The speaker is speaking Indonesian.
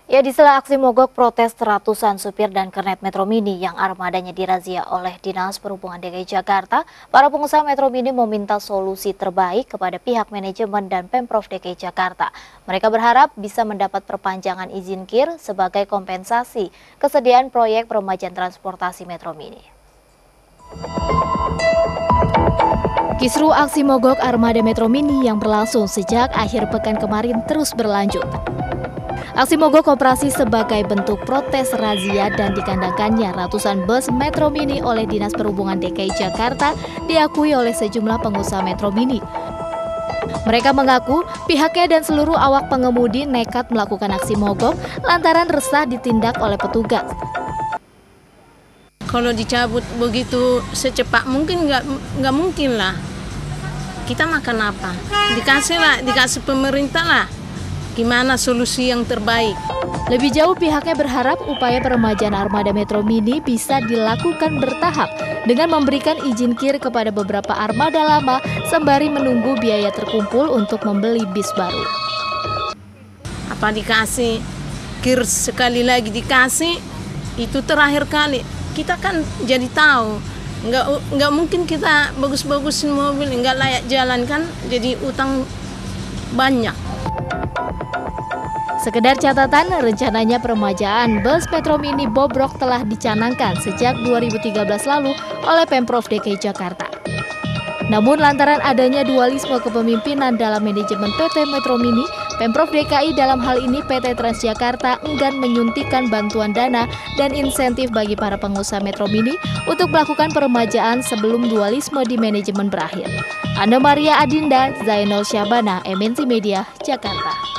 Ya, di sela aksi mogok protes ratusan supir dan kernet Metro Mini yang armadanya dirazia oleh Dinas Perhubungan DKI Jakarta, para pengusaha Metro Mini meminta solusi terbaik kepada pihak manajemen dan Pemprov DKI Jakarta. Mereka berharap bisa mendapat perpanjangan izin KIR sebagai kompensasi kesediaan proyek peremajaan transportasi Metro Mini. Kisru aksi mogok armada Metro Mini yang berlangsung sejak akhir pekan kemarin terus berlanjut. Aksi mogok operasi sebagai bentuk protes razia dan dikandangkannya ratusan bus Metro Mini oleh Dinas Perhubungan DKI Jakarta diakui oleh sejumlah pengusaha Metro Mini. Mereka mengaku pihaknya dan seluruh awak pengemudi nekat melakukan aksi mogok lantaran resah ditindak oleh petugas. Kalau dicabut begitu secepat mungkin nggak mungkin lah. Kita makan apa? Dikasih pemerintah lah. Gimana solusi yang terbaik? Lebih jauh pihaknya berharap upaya peremajaan armada Metro Mini bisa dilakukan bertahap dengan memberikan izin KIR kepada beberapa armada lama sembari menunggu biaya terkumpul untuk membeli bis baru. Apa dikasih KIR sekali lagi dikasih, itu terakhir kali. Kita kan jadi tahu, nggak mungkin kita bagus-bagusin mobil, nggak layak jalan kan, jadi utang banyak. Sekedar catatan, rencananya peremajaan bus Metro Mini bobrok telah dicanangkan sejak 2013 lalu oleh Pemprov DKI Jakarta. Namun lantaran adanya dualisme kepemimpinan dalam manajemen PT Metro Mini, Pemprov DKI dalam hal ini PT Transjakarta enggan menyuntikkan bantuan dana dan insentif bagi para pengusaha Metro Mini untuk melakukan peremajaan sebelum dualisme di manajemen berakhir. Anna Maria Adinda, Zainul Syabana, MNC Media, Jakarta.